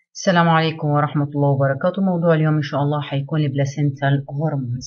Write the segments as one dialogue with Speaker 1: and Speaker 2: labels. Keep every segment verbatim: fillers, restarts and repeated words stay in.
Speaker 1: السلام عليكم ورحمة الله وبركاته. موضوع اليوم إن شاء الله حيكون البلاسنتال هرمونز.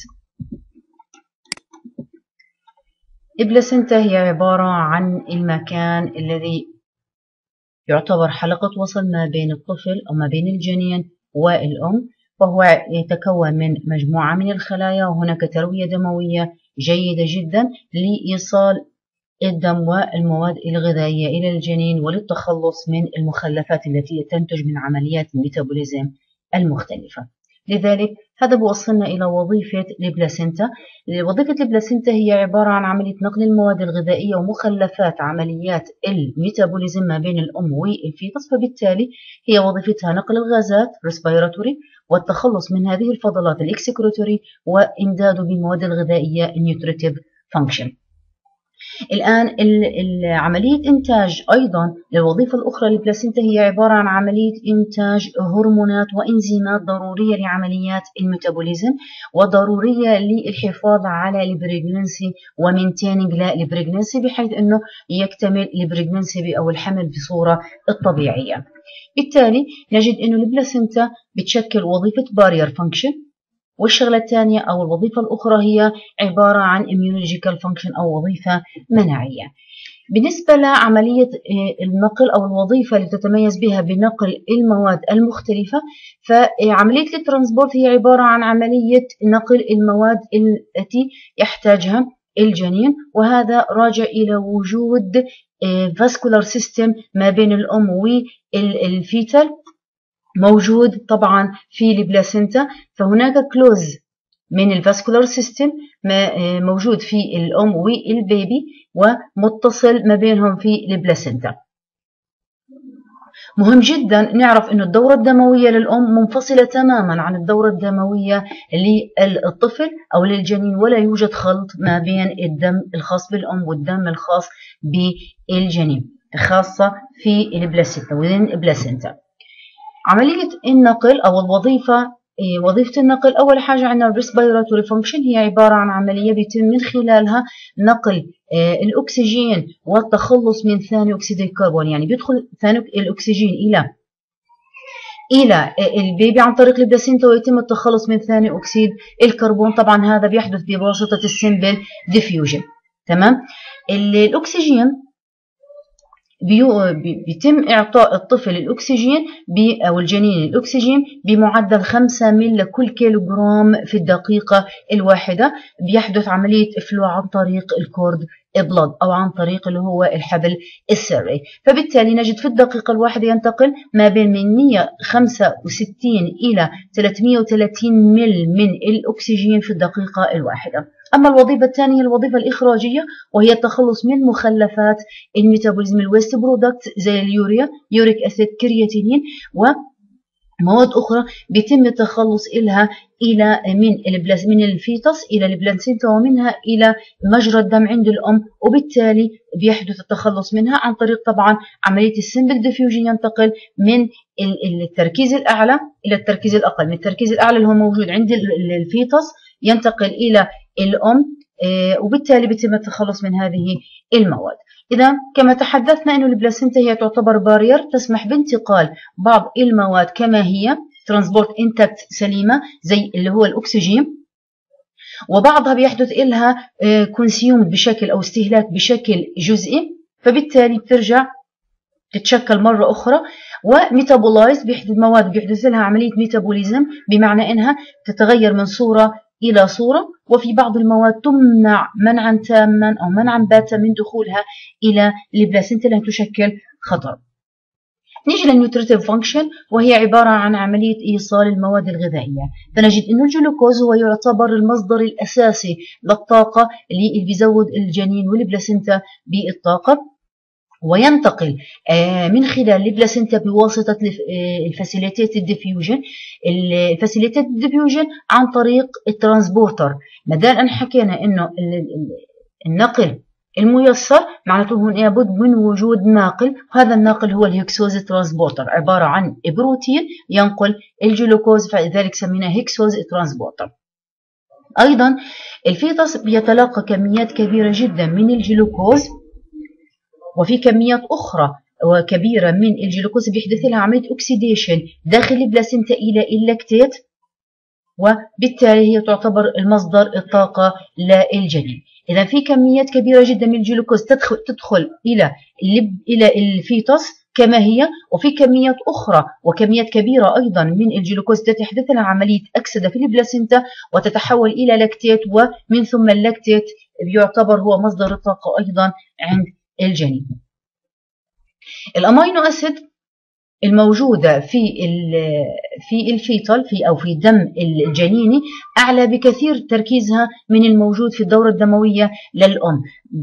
Speaker 1: البلاسنتا هي عبارة عن المكان الذي يعتبر حلقة وصل ما بين الطفل أو ما بين الجنين والأم، وهو يتكون من مجموعة من الخلايا، وهناك تروية دموية جيدة جدا لإيصال الدم والمواد الغذائية إلى الجنين وللتخلص من المخلفات التي تنتج من عمليات الميتابوليزم المختلفة. لذلك هذا بوصلنا إلى وظيفة البلاسنتا. وظيفة البلاسنتا هي عبارة عن عملية نقل المواد الغذائية ومخلفات عمليات الميتابوليزم ما بين الأم والفيتس، فبالتالي هي وظيفتها نقل الغازات respiratory والتخلص من هذه الفضلات الاكسكريتوري وإمداده بالمواد الغذائية nutritive function. الآن عملية إنتاج أيضا للوظيفة الأخرى للبلاسنتا هي عبارة عن عملية إنتاج هرمونات وإنزيمات ضرورية لعمليات الميتابوليزم وضرورية للحفاظ على البريجننسي ومينتيننج للبريجننسي، بحيث أنه يكتمل البريجننسي أو الحمل بصورة الطبيعية. بالتالي نجد أنه البلاسنتا بتشكل وظيفة بارير فانكشن، والشغلة الثانية أو الوظيفة الأخرى هي عبارة عن immunological function أو وظيفة مناعية. بالنسبة لعملية النقل أو الوظيفة اللي تتميز بها بنقل المواد المختلفة، فعملية الترانسبورت هي عبارة عن عملية نقل المواد التي يحتاجها الجنين، وهذا راجع إلى وجود vascular system ما بين الأم والفيتال موجود طبعا في البلاسنتا. فهناك كلوز من الفاسكولار سيستم موجود في الأم والبيبي ومتصل ما بينهم في البلاسنتا. مهم جدا نعرف أن الدورة الدموية للأم منفصلة تماما عن الدورة الدموية للطفل أو للجنين، ولا يوجد خلط ما بين الدم الخاص بالأم والدم الخاص بالجنين، خاصة في البلاسنتا وذين البلاسنتا. عملية النقل أو الوظيفة وظيفة النقل، أول حاجة عندنا الريسبيراتوري فانكشن، هي عبارة عن عملية بيتم من خلالها نقل الأكسجين والتخلص من ثاني أكسيد الكربون. يعني بيدخل ثاني الأكسجين إلى إلى البيبي عن طريق البلاسنتا ويتم التخلص من ثاني أكسيد الكربون. طبعا هذا بيحدث بواسطة السمبل ديفيوجن. تمام. الأكسجين بيتم إعطاء الطفل الأكسجين أو الجنين الأكسجين بمعدل خمسة مل لكل كيلوغرام في الدقيقة الواحدة. بيحدث عملية إفلو عن طريق الكورد بلاد أو عن طريق اللي هو الحبل السري. فبالتالي نجد في الدقيقة الواحدة ينتقل ما بين من مئة وخمسة وستين إلى ثلاثمئة وثلاثين مل من الأكسجين في الدقيقة الواحدة. أما الوظيفة الثانية الوظيفة الإخراجية، وهي التخلص من مخلفات الميتابوليزم الويست برودكت زي اليوريا، يوريك أسيد، كرياتينين ومواد أخرى بيتم التخلص إلها إلى من البلاس من الفيتس إلى البلاسنتا ومنها إلى مجرى الدم عند الأم، وبالتالي بيحدث التخلص منها عن طريق طبعا عملية السمبل ديفيوجن. ينتقل من التركيز الأعلى إلى التركيز الأقل، من التركيز الأعلى اللي هو موجود عند الفيتس ينتقل إلى الأم، وبالتالي بيتم التخلص من هذه المواد. إذا كما تحدثنا أن البلاسنتا هي تعتبر بارير تسمح بانتقال بعض المواد كما هي ترانسبورت انتاكت سليمة زي اللي هو الأكسجين، وبعضها بيحدث إلها كونسيوم بشكل أو استهلاك بشكل جزئي، فبالتالي بترجع تتشكل مرة أخرى وميتابولايز، بيحدث مواد بيحدث لها عملية ميتابوليزم، بمعنى أنها تتغير من صورة إلى صورة، وفي بعض المواد تمنع منعا تاما أو منعا باتا من دخولها إلى البلاسنتا لأن تشكل خطر. نيجي للنيوتريتيف فانكشن، وهي عبارة عن عملية إيصال المواد الغذائية. فنجد أن الجلوكوز هو يعتبر المصدر الأساسي للطاقة اللي بيزود الجنين والبلاسنتا بالطاقة، وينتقل من خلال البلاسنتا بواسطة الفاسيليتيت الديفيوجن الفاسيليتيت الديفيوجن عن طريق الترانسبورتر. ما دام أن حكينا إنه النقل الميسر معناته لابد من وجود ناقل، وهذا الناقل هو الهكسوز ترانسبورتر، عبارة عن بروتين ينقل الجلوكوز، فلذلك سميناه هكسوز ترانسبورتر. أيضا الفيتس بيتلقى كميات كبيرة جدا من الجلوكوز، وفي كميات أخرى وكبيرة من الجلوكوز بيحدث لها عملية أكسيديشن داخل البلاسينتا إلى اللاكتيت، وبالتالي هي تعتبر المصدر الطاقة للجنين. إذا في كميات كبيرة جدا من الجلوكوز تدخل تدخل إلى إلى الفيتوس كما هي، وفي كميات أخرى وكميات كبيرة أيضا من الجلوكوز تحدث لها عملية أكسدة في البلاسينتا وتتحول إلى لاكتيت، ومن ثم اللاكتيت يعتبر هو مصدر الطاقة أيضا عند الجنين. الأمينو أسيد الموجودة في في الفيتال في أو في الدم الجنيني أعلى بكثير تركيزها من الموجود في الدورة الدموية للأم،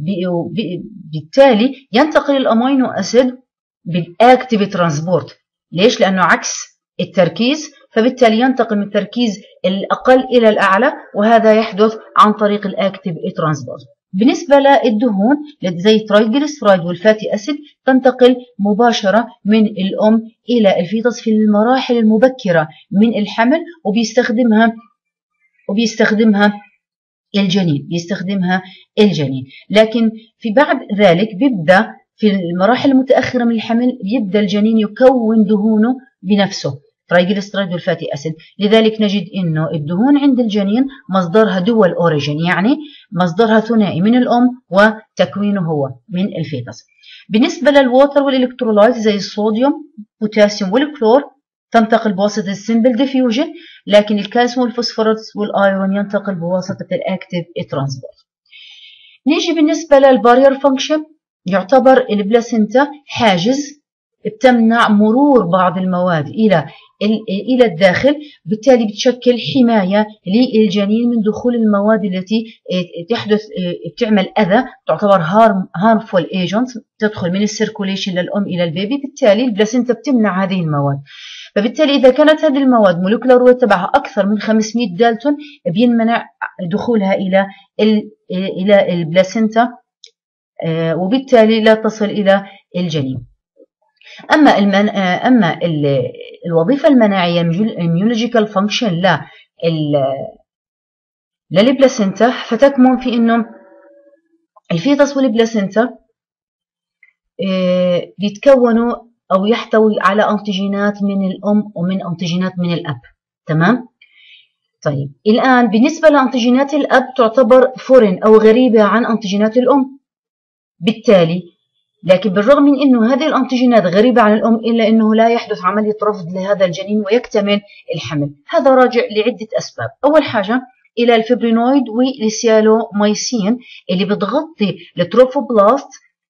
Speaker 1: بالتالي ينتقل الأمينو أسيد بالأكتيف ترانسبورت. ليش؟ لأنه عكس التركيز، فبالتالي ينتقل من التركيز الأقل إلى الأعلى، وهذا يحدث عن طريق الأكتيف ترانسبورت. بالنسبة للدهون زي الترايجليسيرايد والفاتي أسيد تنتقل مباشرة من الأم إلى الفيتوس في المراحل المبكرة من الحمل، وبيستخدمها وبيستخدمها الجنين بيستخدمها الجنين لكن في بعد ذلك بيبدأ في المراحل المتأخرة من الحمل يبدأ الجنين يكون دهونه بنفسه، ترايجليسيرايد والفاتي أسيد. لذلك نجد إنه الدهون عند الجنين مصدرها دول أوريجين، يعني مصدرها ثنائي من الأم وتكوينه هو من الفيتوس. بالنسبة للووتر والإلكترولايت زي الصوديوم بوتاسيوم والكلور تنتقل بواسطة السمبل ديفيوجن، لكن الكالسيوم والفوسفورس والآيرون ينتقل بواسطة الأكتيف ترانسبورت. نيجي بالنسبة للبارير فانكشن، يعتبر البلاسينتا حاجز بتمنع مرور بعض المواد إلى إلى الداخل، بالتالي بتشكل حماية للجنين من دخول المواد التي تحدث بتعمل أذى، تعتبر harmful agents تدخل من السيركوليشن للأم إلى البيبي. بالتالي البلاسينتا بتمنع هذه المواد، فبالتالي إذا كانت هذه المواد مولكيولر ويت تبعها أكثر من خمسمئة دالتون بينمنع دخولها إلى إلى البلاسينتا، وبالتالي لا تصل إلى الجنين. أما المن... أما ال... الوظيفة المناعية الميولوجيكال فانكشن لا ال... للبلاسينتا فتكمن في إنه الفيتوس والبلاسينتا بيتكونوا أو يحتوي على أنتيجينات من الأم ومن أنتيجينات من الأب. تمام؟ طيب الآن بالنسبة لأنتيجينات الأب تعتبر فورين أو غريبة عن أنتيجينات الأم، بالتالي لكن بالرغم من أنه هذه الأنتيجينات غريبة عن الأم إلا أنه لا يحدث عملية رفض لهذا الجنين ويكتمل الحمل. هذا راجع لعدة أسباب. أول حاجة إلى الفبرينويد والسيالومايسين اللي بتغطي التروفوبلاست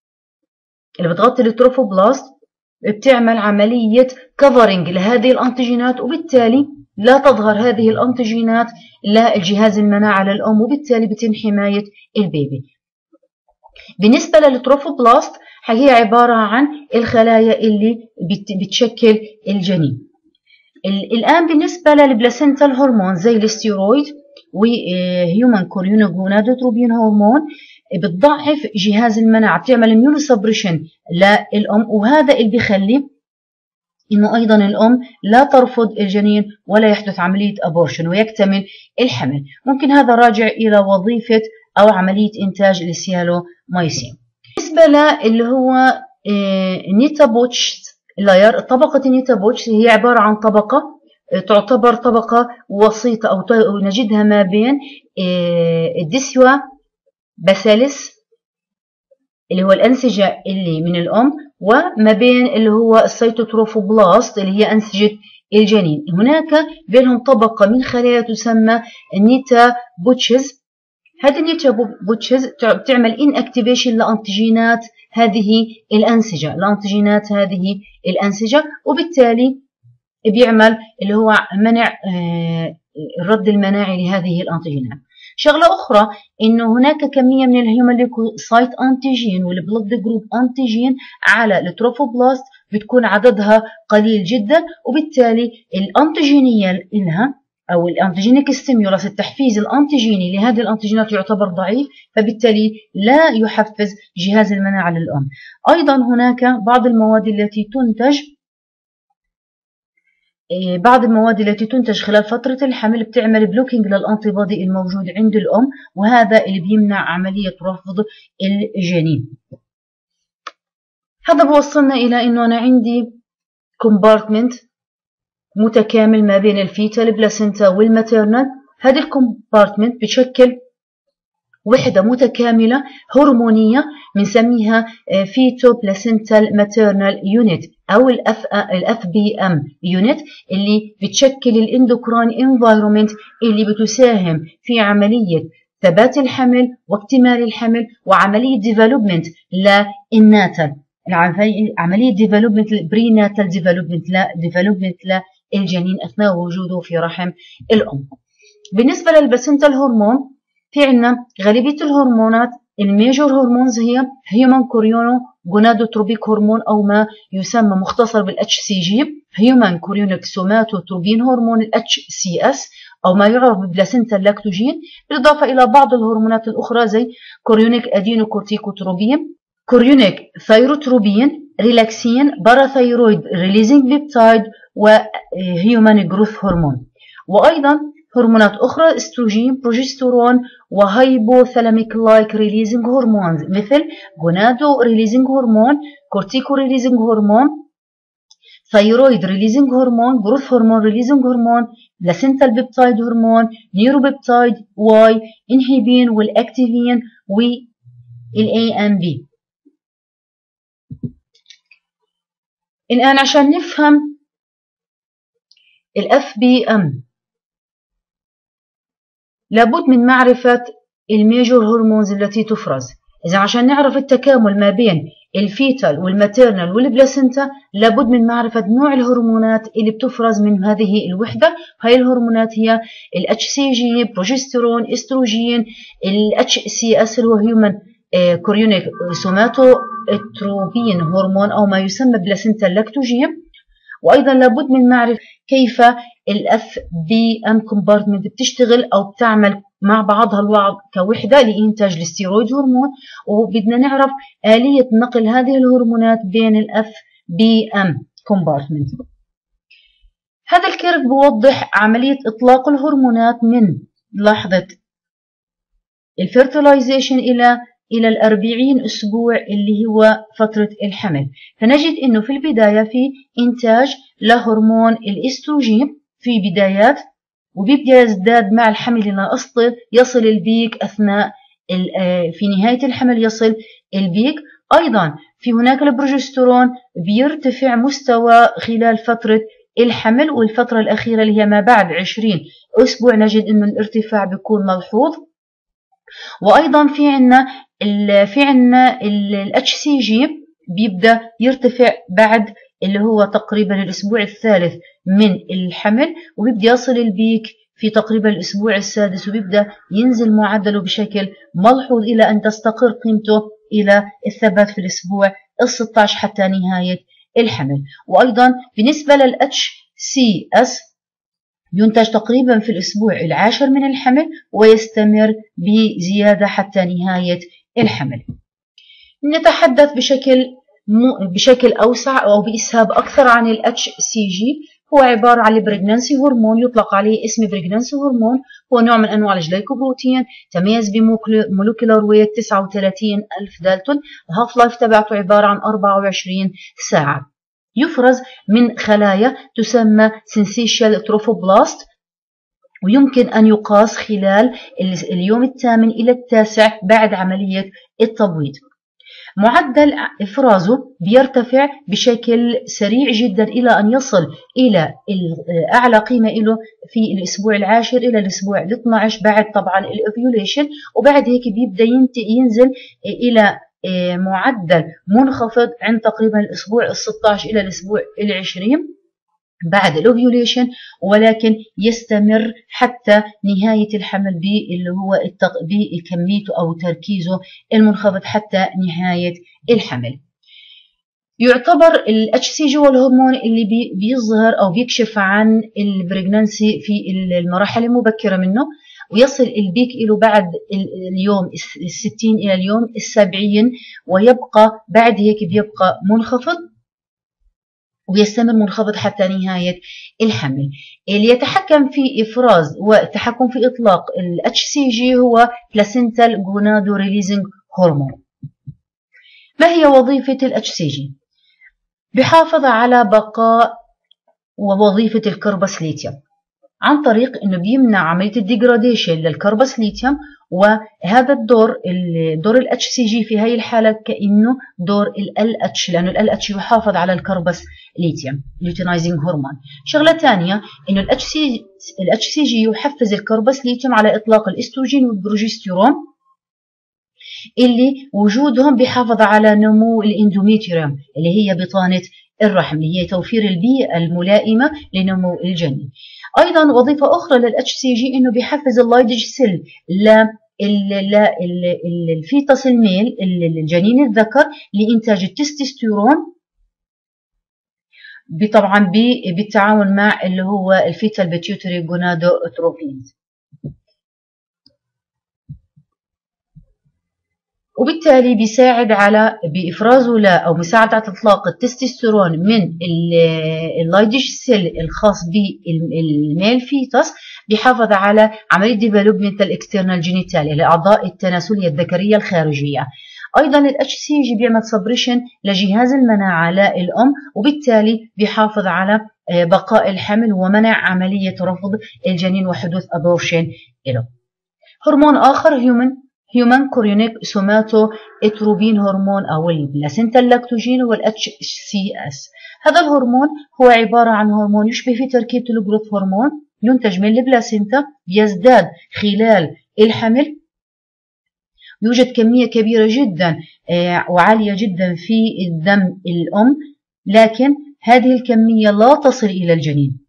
Speaker 1: اللي بتغطي التروفوبلاست بتعمل عملية كفرنج لهذه الأنتيجينات، وبالتالي لا تظهر هذه الأنتيجينات للجهاز المناعة للأم، وبالتالي بتم حماية البيبي. بالنسبة للتروفوبلاست هي عبارة عن الخلايا اللي بتشكل الجنين. الآن بالنسبة للبلاسينتال هرمون زي الستيرويد وهيومن كوريونوجونادوتروبين هرمون بتضعف جهاز المناعة، بتعمل اميونو سبريشن للأم، وهذا اللي بيخلي إنه أيضا الأم لا ترفض الجنين ولا يحدث عملية أبورشن ويكتمل الحمل. ممكن هذا راجع إلى وظيفة أو عملية إنتاج السيالومايسين. بالنسبة له اللي هو نيتا بوتش لاير، طبقة النيتا بوتش هي عبارة عن طبقة تعتبر طبقة وسيطة أو نجدها ما بين الديسيوا باسيلس اللي هو الأنسجة اللي من الأم وما بين اللي هو السيتوتروفوبلاست اللي هي أنسجة الجنين. هناك بينهم طبقة من خلايا تسمى النيتا بوتشز. هذه النيتا بوتشز بتعمل إن أكتيفيشن لأنتيجينات هذه الأنسجة لأنتيجينات هذه الأنسجة وبالتالي بيعمل اللي هو منع الرد المناعي لهذه الأنتيجينات. شغلة أخرى إنه هناك كمية من الهيومن ليكوسايت أنتيجين والبلد جروب أنتيجين على التروفوبلاست بتكون عددها قليل جدا، وبالتالي الأنتيجينية إنها أو الأنتيجينيك ستيمولاس التحفيز الأنتيجيني لهذه الأنتيجينات يعتبر ضعيف، فبالتالي لا يحفز جهاز المناعة للأم. أيضا هناك بعض المواد التي تنتج بعض المواد التي تنتج خلال فترة الحمل بتعمل بلوكينج للأنتي بودي الموجود عند الأم، وهذا اللي بيمنع عملية رفض الجنين. هذا بوصلنا إلى إنه أنا عندي كومبارتمنت متكامل ما بين الفيتال بلاسنتا والماتيرنال. هذه الكومبارتمنت بتشكل وحدة متكاملة هرمونية بنسميها فيتو بلاسنتال ماتيرنال يونت أو الاف الاف بي ام يونت، اللي بتشكل الاندوكراين انفايرومنت اللي بتساهم في عملية ثبات الحمل واكتمال الحمل وعملية ديفلوبمنت للناتال، عملية ديفلوبمنت بريناتال ديفلوبمنت لا ديفلوبمنت للجنين أثناء وجوده في رحم الأم. بالنسبة للبلاسنتال هرمون في عنا غالبية الهرمونات الميجور هرمونز هي هيومن كوريونو جونادوتروبيك هرمون أو ما يسمى مختصر بالاتش سي جي، هيومن كوريونيك سوماتوتروبين هرمون الاتش سي اس أو ما يعرف ببلاسنتال لاكتوجين، بالإضافة إلى بعض الهرمونات الأخرى زي كوريونيك أدينوكورتيكوتروبين، كوريونيك ثايروتروبين، ريلاكسين، باراثايرويد ريليزنج بيبتايد، وهيومن جروث هرمون. وأيضا هرمونات أخرى استروجين، بروجسترون، وهايبوثالاميك لايك ريليزنج هرمونز مثل جونادو ريليزنج هرمون، كورتيكو ريليزنج هرمون، ثايرويد ريليزنج هرمون، جروث هرمون ريليزنج هرمون، بلاسنتال بيبتايد هرمون، نيوروبيبتايد واي انهبين والاكتيفين والاي ام بي. الآن عشان نفهم الاف بي ام لابد من معرفة الميجور هرمونز التي تفرز. إذا عشان نعرف التكامل ما بين الفيتال والماتيرنال والبلاسنتا لابد من معرفة نوع الهرمونات اللي بتفرز من هذه الوحدة. هاي الهرمونات هي ال اتش سي جي، بروجسترون، استروجين، ال اتش سي اس اللي هو هيومن كوريونيك سوماتوتروبين هرمون أو ما يسمى بلاسنتال لاكتوجين. وأيضا لابد من معرفة كيف الاف بي ام كومبارتمنت بتشتغل أو بتعمل مع بعضها البعض كوحدة لإنتاج الستيرويد هرمون، وبدنا نعرف آلية نقل هذه الهرمونات بين الاف بي ام كومبارتمنت. هذا الكيرف بوضح عملية إطلاق الهرمونات من لحظة الفيرتلايزيشن إلى إلى الأربعين أسبوع اللي هو فترة الحمل. فنجد إنه في البداية في إنتاج لهرمون الإستروجين في بدايات، وبيبدأ يزداد مع الحمل إلى أسطر يصل البيك أثناء في نهاية الحمل يصل البيك. أيضا في هناك البروجسترون بيرتفع مستوى خلال فترة الحمل، والفترة الأخيرة اللي هي ما بعد عشرين أسبوع نجد إنه الارتفاع بيكون ملحوظ. وأيضا في عنا في عنا ال اتش سي جي بيبدأ يرتفع بعد اللي هو تقريبا الأسبوع الثالث من الحمل، وبيبدأ يصل البيك في تقريبا الأسبوع السادس، وبيبدأ ينزل معدله بشكل ملحوظ إلى أن تستقر قيمته إلى الثبات في الأسبوع الستة عشر حتى نهاية الحمل. وأيضا بالنسبة لل اتش سي اس ينتج تقريبا في الأسبوع العاشر من الحمل ويستمر بزيادة حتى نهاية الحمل. نتحدث بشكل بشكل أوسع أو بإسهاب أكثر عن ال اتش سي جي. هو عبارة عن البريجنانسي هرمون، يطلق عليه اسم بريجنانسي هرمون. هو نوع من أنواع الجلايكوبروتين، تميز بمولكيولار ويت تسعة وثلاثين ألف دالتون. الهاف لايف تبعته عبارة عن أربعة وعشرين ساعة. يفرز من خلايا تسمى سينسيشال تروفوبلاست، ويمكن أن يقاس خلال اليوم الثامن إلى التاسع بعد عملية التبويض. معدل إفرازه بيرتفع بشكل سريع جدا إلى أن يصل إلى أعلى قيمة له في الأسبوع العاشر إلى الأسبوع الاثنى عشر بعد طبعا الأوفيوليشن، وبعد هيك بيبدأ ينزل إلى معدل منخفض عند تقريبا الأسبوع الستة عشر إلى الأسبوع العشرين بعد الأوفيوليشن، ولكن يستمر حتى نهاية الحمل باللي هو بكميته أو تركيزه المنخفض حتى نهاية الحمل. يعتبر ال اتش سي جي والهرمون اللي بي بيظهر أو بيكشف عن البريجنانسي في المراحل المبكرة منه، ويصل البيك له بعد اليوم الستين إلى اليوم السبعين، ويبقى بعد هيك بيبقى منخفض ويستمر منخفض حتى نهاية الحمل. اللي يتحكم في إفراز والتحكم في إطلاق ال اتش سي جي هو بلاسنتال جونادو ريليزنج هرمون. ما هي وظيفة ال اتش سي جي؟ بيحافظ على بقاء ووظيفة الكربس ليثيوم عن طريق انه بيمنع عمليه الديجراديشن للكربس ليثيوم، وهذا الدور دور ال اتش سي جي في هاي الحاله كانه دور ال اتش، لانه ال اتش يحافظ على الكربس ليثيوم ليوتينايزنج هرمون. شغله ثانيه انه ال اتش سي ال اتش سي جي يحفز الكربس ليثيوم على اطلاق الاستروجين والبروجستيرون اللي وجودهم بيحافظ على نمو الاندوميتريوم اللي هي بطانه الرحم، اللي هي توفير البيئه الملائمه لنمو الجنين. ايضا وظيفه اخرى لل اتش سي جي انه بيحفز اللايدج سيل للفيتس الميل الجنين الذكر لانتاج التستوستيرون، طبعا بالتعاون مع اللي هو الفيتال بيتيوتري جونادوتروبينز، وبالتالي بيساعد على بإفرازه لا أو مساعدة على إطلاق التستوستيرون من اللايدج سيل الخاص بالميل فيتس، بيحافظ على عملية ديفلوبمنت الاكسترنال جينيتاليا الأعضاء التناسلية الذكرية الخارجية. أيضا ال اتش سي جي بيعمل سبريشن لجهاز المناعة للأم، وبالتالي بيحافظ على بقاء الحمل ومنع عملية رفض الجنين وحدوث أبورشن له. هرمون آخر هيومن هيومن كوريونيك سوماتو اتروبين هرمون أو البلاسينتا اللاكتوجين هو ال اتش سي اس. هذا الهرمون هو عبارة عن هرمون يشبه في تركيبة الجروث هرمون، ينتج من البلاسينتا، يزداد خلال الحمل، يوجد كمية كبيرة جدا وعالية جدا في الدم الأم، لكن هذه الكمية لا تصل إلى الجنين.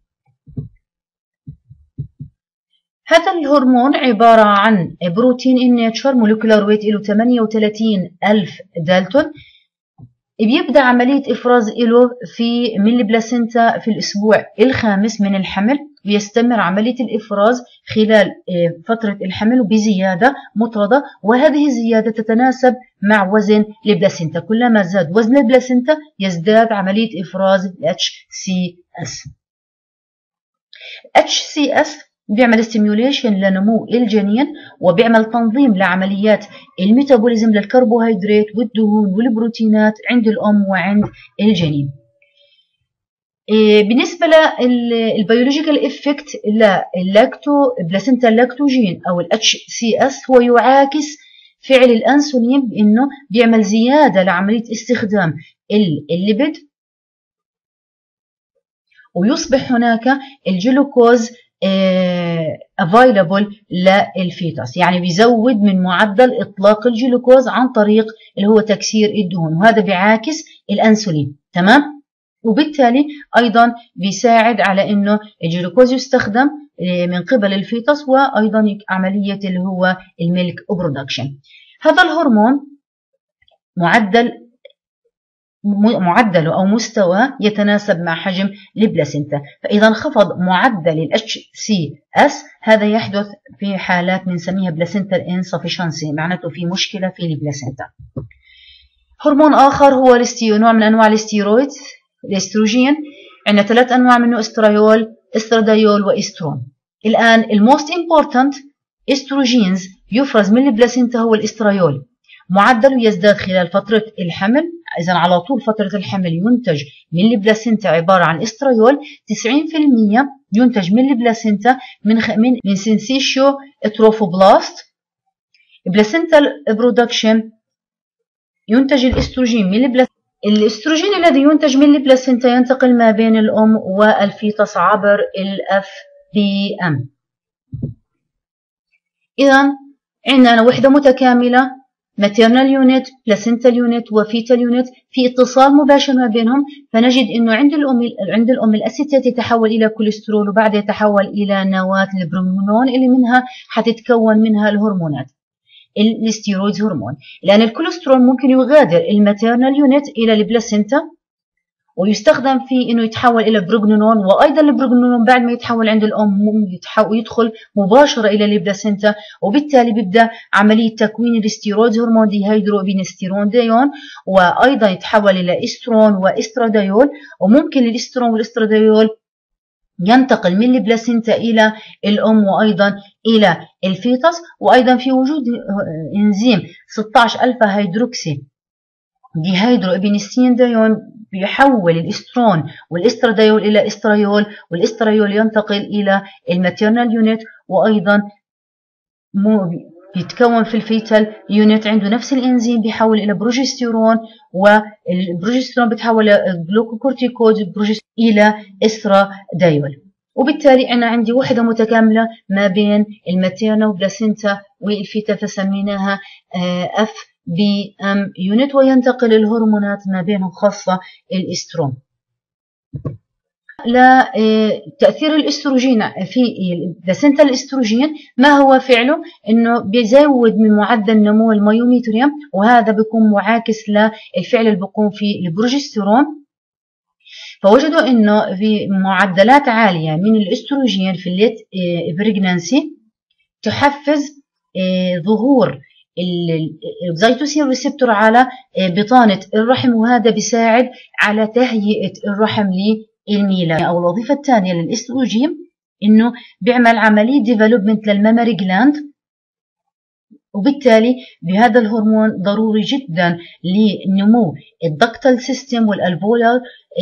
Speaker 1: هذا الهرمون عبارة عن بروتين إن ناتشر مولكولار ويت له ثمانية وثلاثين ألف دالتون، بيبدأ عملية إفراز له في من البلاسينتا في الأسبوع الخامس من الحمل، ويستمر عملية الإفراز خلال فترة الحمل بزيادة مطردة، وهذه الزيادة تتناسب مع وزن البلاسينتا، كلما زاد وزن البلاسينتا يزداد عملية إفراز ال اتش سي اس. اتش سي اس بيعمل ستيميوليشن لنمو الجنين، وبيعمل تنظيم لعمليات الميتابوليزم للكربوهيدرات والدهون والبروتينات عند الأم وعند الجنين. بالنسبة للبيولوجيكال افكت للاكتو بلاسينتا اللاكتوجين أو ال اتش سي اس هو يعاكس فعل الأنسولين بأنه بيعمل زيادة لعملية استخدام الليبيد، ويصبح هناك الجلوكوز available للفيتس، يعني بيزود من معدل إطلاق الجلوكوز عن طريق اللي هو تكسير الدهون، وهذا بيعاكس الأنسولين. تمام؟ وبالتالي أيضا بيساعد على إنه الجلوكوز يستخدم من قبل الفيتس، وأيضا عملية اللي هو الميلك برودكشن. هذا الهرمون معدل معدله أو مستوى يتناسب مع حجم البلاسينتا، فإذا انخفض معدل ال اتش سي اس هذا يحدث في حالات بنسميها بلاسينتا انسفشنسي، معناته في مشكلة في البلاسينتا. هرمون آخر هو نوع من أنواع الاستيرويد الاستروجين، عندنا ثلاث أنواع منه: استراديول، استراديول، وإسترون. الآن الموست امبورتنت استروجينز يفرز من البلاسينتا هو الاستراديول، معدله يزداد خلال فترة الحمل، إذا على طول فترة الحمل ينتج من البلاسينتا عبارة عن استراديول، تسعين بالمئة ينتج من البلاسينتا من من من سينسيشيو تروفوبلاست. البلاسينتا برودكشن ينتج الاستروجين من البلاسينتا. الاستروجين الذي ينتج من البلاسينتا ينتقل ما بين الأم والفيتس عبر الاف بي ام. إذا عندنا وحدة متكاملة maternal unit, placental unit وفيتال unit في اتصال مباشر ما بينهم، فنجد انه عند الام عند الام الاسيتات يتحول الى كوليسترول، وبعدها يتحول الى نواة البرومينون اللي منها حتتكون منها الهرمونات الستيرويد هرمون، لان الكوليسترول ممكن يغادر الماتيرنال يونت الى البلاسينتا ويستخدم في انه يتحول الى بروجنون، وايضا البروجنون بعد ما يتحول عند الام يدخل مباشره الى البلاسينتا، وبالتالي بيبدا عمليه تكوين الاستيرويد هرمون ديهيدروبينستيرون، وايضا يتحول الى استرون واستراديول، وممكن الاسترون والاستراديول ينتقل من البلاسينتا الى الام وايضا الى الفيتس، وايضا في وجود انزيم ستة عشر ألفا هيدروكسي ديهيدروبينستيرون بيحول الاسترون والاستراديول إلى استريول، والاستريول ينتقل إلى الماتيرنال يونت، وأيضا بيتكون في الفيتال يونت عنده نفس الانزيم بيحول الى بروجستيرون، والبروجستيرون بيتحول الى جلوكوكورتيكويد الى استراديول. وبالتالي انا عندي وحده متكامله ما بين الماتيرنا وبلاسينتا والفيتال فسميناها اف بي ام يونت، وينتقل الهرمونات ما بينهم خاصه الاسترون. لتأثير الاستروجين في البلاسينتا، الاستروجين ما هو فعله؟ انه بيزود من معدل نمو الميوميتريوم، وهذا بيكون معاكس للفعل اللي بيقوم في البروجستيرون. فوجدوا انه في معدلات عاليه من الاستروجين في الليت بريجنانسي تحفز ظهور الزيتوسين ريسبتور على بطانه الرحم، وهذا بيساعد على تهيئه الرحم للميلاد. او الوظيفه الثانيه للاستروجين انه بيعمل عمليه ديفلوبمنت للمامري جلاند، وبالتالي بهذا الهرمون ضروري جدا لنمو الدكتال سيستم والالفولار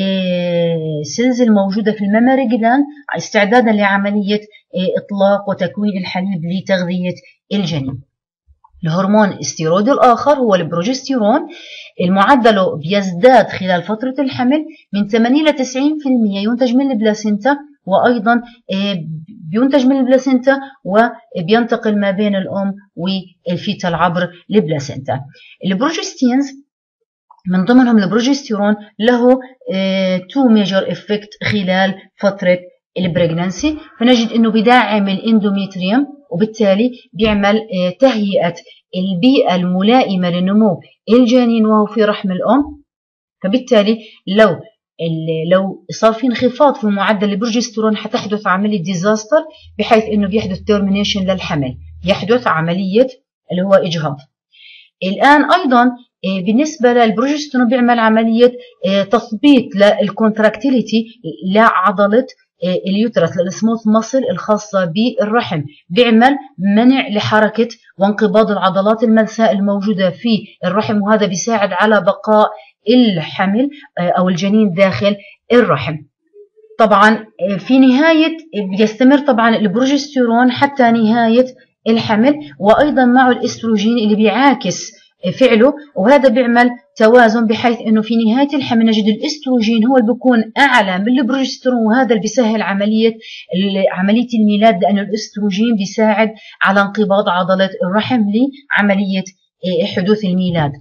Speaker 1: سيلز الموجوده في المامري جلاند استعدادا لعمليه اطلاق وتكوين الحليب لتغذيه الجنين. الهرمون الستيرويدي الآخر هو البروجستيرون، المعدل بيزداد خلال فترة الحمل من ثمانين إلى تسعين بالمئة، ينتج من البلاسينتا، وأيضا بينتج من البلاسينتا وبينتقل ما بين الأم والفيتال عبر البلاسينتا. البروجستينز من ضمنهم البروجستيرون له تو ميجر افكت خلال فترة البريجنانسي، فنجد انه بيدعم الاندوميتريوم، وبالتالي بيعمل تهيئة البيئة الملائمة لنمو الجنين وهو في رحم الأم. فبالتالي لو لو صار في انخفاض في معدل البروجستيرون حتحدث عملية ديزاستر، بحيث انه بيحدث تيرمينيشن للحمل، يحدث عملية اللي هو إجهاض. الآن أيضا بالنسبة للبروجستيرون بيعمل عملية تثبيط للكونتراكتيليتي لعضلة اليوترس للسموث ماسل الخاصة بالرحم، بيعمل منع لحركة وانقباض العضلات الملساء الموجودة في الرحم، وهذا بيساعد على بقاء الحمل أو الجنين داخل الرحم. طبعا في نهاية بيستمر طبعا البروجستيرون حتى نهاية الحمل، وأيضا معه الاستروجين اللي بيعاكس فعله، وهذا بيعمل توازن بحيث انه في نهايه الحمل نجد الاستروجين هو اللي بيكون اعلى من البروجستيرون، وهذا اللي بيسهل عمليه عمليه الميلاد، لانه الاستروجين بيساعد على انقباض عضله الرحم لعمليه حدوث الميلاد.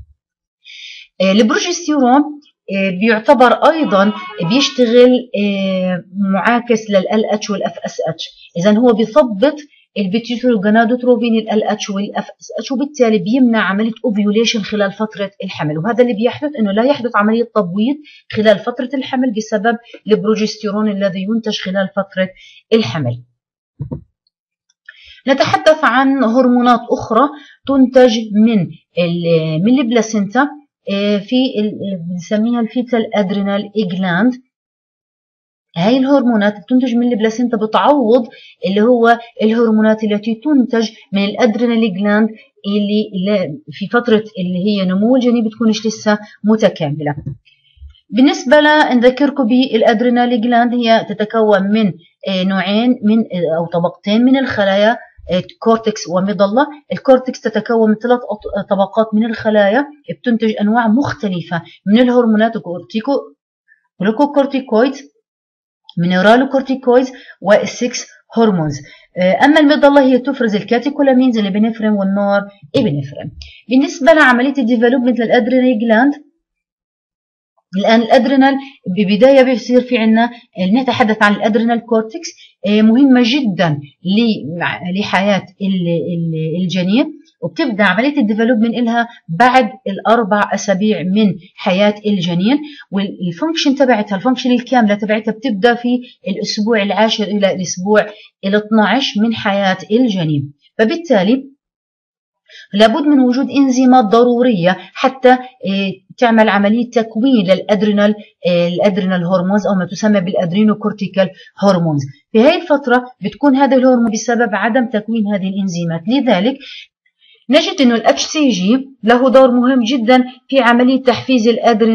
Speaker 1: البروجستيرون بيعتبر ايضا بيشتغل معاكس لل اتش والاف اس اتش، اذا هو بيثبط البيتيوتري والجونادوتروفين ال اتش والاف اس اتش، وبالتالي بيمنع عمليه اوفيوليشن خلال فتره الحمل، وهذا اللي بيحدث انه لا يحدث عمليه تبويض خلال فتره الحمل بسبب البروجستيرون الذي ينتج خلال فتره الحمل. نتحدث عن هرمونات اخرى تنتج من من البلاسينتا، في بنسميها الفيتال ادرينال جلاند. هاي الهرمونات تنتج من البلاسينتا بتعوض اللي هو الهرمونات التي تنتج من الادرينال جلاند اللي في فترة اللي هي نمو الجنين بتكونش لسه متكاملة. بالنسبة لنذكركم بالادرينال جلاند، هي تتكون من نوعين من او طبقتين من الخلايا، كورتكس ومظلة. الكورتكس تتكون من ثلاث طبقات من الخلايا بتنتج انواع مختلفة من الهرمونات، كورتيكو جلوكوكورتيكويد، مينرالوكورتيكويدز، والسكس هرمونز. اما المظله هي تفرز الكاتيكولامينز الابنفرين والنور ابنفرين. بالنسبه لعمليه الديفلوبمنت للادرينال جلاند، الان الادرينال ببدايه بيصير في عندنا نتحدث عن الادرينال كورتكس، مهمه جدا لحياه الجنين، وبتبدا عمليه الديفلوبمنت لها بعد الاربع اسابيع من حياه الجنين، والفانكشن تبعتها الفانكشن الكامله تبعتها بتبدا في الاسبوع العاشر الى الاسبوع الاثناشر من حياه الجنين. فبالتالي لابد من وجود انزيمات ضروريه حتى تعمل عمليه تكوين للادرينال الادرينال هرمونز او ما تسمى بالادرينوكورتيكال هرمونز. في هذه الفتره بتكون هذا الهرمون بسبب عدم تكوين هذه الانزيمات، لذلك نجد انه الاتش سي جي له دور مهم جدا في عمليه تحفيز الادرينال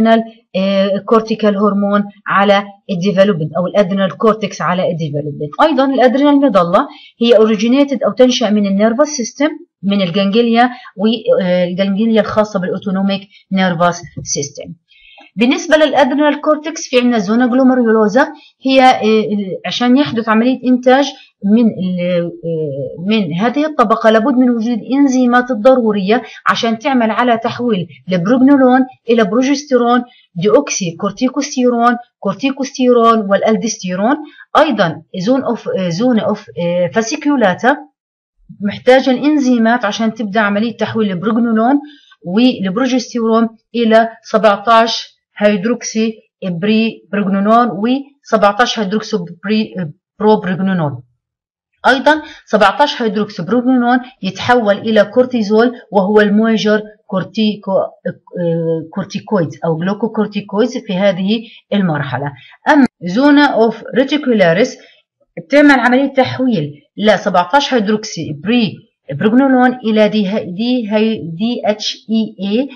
Speaker 1: كورتيكال هرمون على الديفلوبمنت أو الأدرينال كورتكس على الديفلوبمنت. أيضا الأدرينال ميدالا هي أوريجينيتد أو تنشأ من النيرفس سيستم، من الجنجليا، والجنجليا الخاصة بالأوتونوميك نيرفس سيستم. بالنسبة للأدرينال كورتكس في عندنا زونا جلوميرولوزا، هي عشان يحدث عملية إنتاج من من هذه الطبقة لابد من وجود الإنزيمات الضرورية عشان تعمل على تحويل البروجنولون إلى بروجستيرون، ديوكسي كورتيكوستيرون، كورتيكوستيرون والألدستيرون. أيضا زون أوف زون أوف فاسيكولاتا محتاجة الإنزيمات عشان تبدأ عملية تحويل البروجنولون والبروجستيرون إلى سبعة عشر هيدروكسي بري بروجنولون و سبعة عشر هيدروكسي بري برو بروجنولون. أيضا سبعة عشر هيدروكسي بروجنولون يتحول إلى كورتيزول وهو المويجر كورتيكو كورتيكويد أو جلوكوكورتيكويد في هذه المرحلة. أما زونا أوف ريتيكولاريس بتعمل عملية تحويل ل سبعة عشر هيدروكسي بري بروجنولون إلى دي دي دي اتش اي اي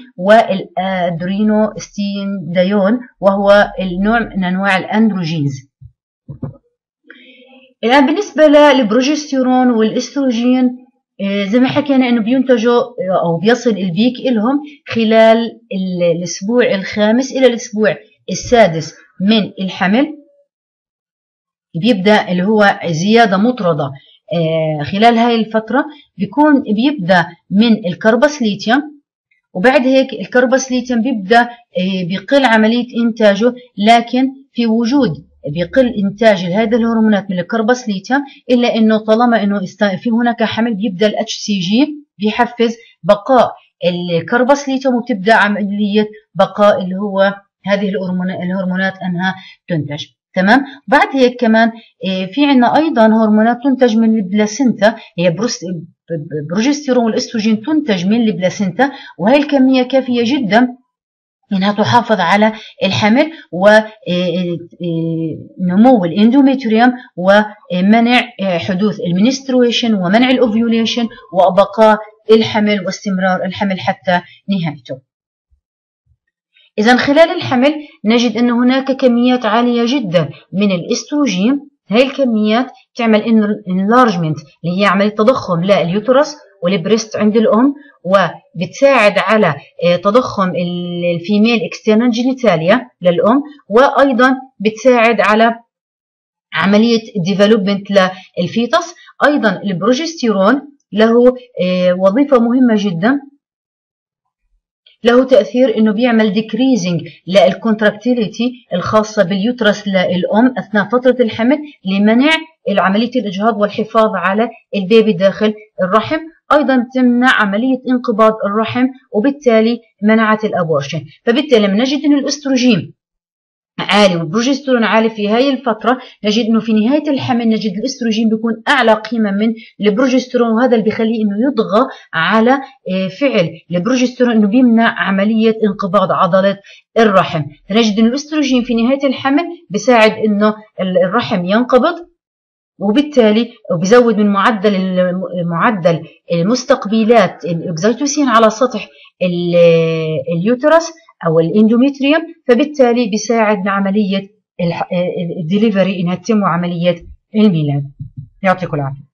Speaker 1: والادرينوستينديون وهو النوع من أنواع الأندروجينز. الآن بالنسبة للبروجستيرون والإستروجين زي ما حكينا إنه بينتجوا أو بيصل البيك إلهم خلال الأسبوع الخامس إلى الأسبوع السادس من الحمل، بيبدأ اللي هو زيادة مطردة خلال هاي الفترة، بيكون بيبدأ من الكربوسليتيوم، وبعد هيك الكربوسليتيوم بيبدأ بيقل عملية إنتاجه، لكن في وجود بيقل إنتاج هذه الهرمونات من الكربوسليتيوم، إلا إنه طالما إنه في هناك حمل بيبدأ ال اتش سي جي بيحفز بقاء الكربوسليتيوم، وبتبدأ عملية بقاء اللي هو هذه الهرمونات أنها تنتج. تمام. بعد هيك كمان في عنا أيضا هرمونات تنتج من البلاسينتا، هي بروجستيرون والاستروجين تنتج من البلاسينتا، وهي الكمية كافية جدا إنها تحافظ على الحمل ونمو الاندوميتريوم ومنع حدوث المنسترويشن ومنع الأوفيوليشن وبقاء الحمل واستمرار الحمل حتى نهايته. إذا خلال الحمل نجد أن هناك كميات عالية جدا من الإستروجين، هاي الكميات تعمل enlargement اللي هي عملية تضخم لليوترس والبريست عند الأم، وبتساعد على تضخم الفيميل اكسترنال جينيتاليا للأم، وأيضا بتساعد على عملية ديفلوبمنت للفيتس. أيضا البروجستيرون له وظيفة مهمة جدا، له تأثير إنه بيعمل decreasing للكونتراكتيليتي الخاصة باليوترس للأم أثناء فترة الحمل لمنع عملية الإجهاض والحفاظ على البيبي داخل الرحم. أيضا تمنع عملية انقباض الرحم وبالتالي منعت الأبورشن. فبالتالي لما نجد إن الأستروجين عالي والبروجسترون عالي في هاي الفترة، نجد إنه في نهاية الحمل نجد الأستروجين بيكون أعلى قيمة من البروجسترون، وهذا اللي بيخليه إنه يطغى على فعل البروجسترون، إنه بيمنع عملية انقباض عضلة الرحم. فنجد إن الأستروجين في نهاية الحمل بيساعد إنه الرحم ينقبض، وبالتالي بيزود من معدل معدل المستقبلات الاكزيتوسين على سطح اليوترس أو الاندوميتريوم، فبالتالي بيساعد بعملية الدليفري إنها تتم عملية الميلاد. يعطيكم العافية.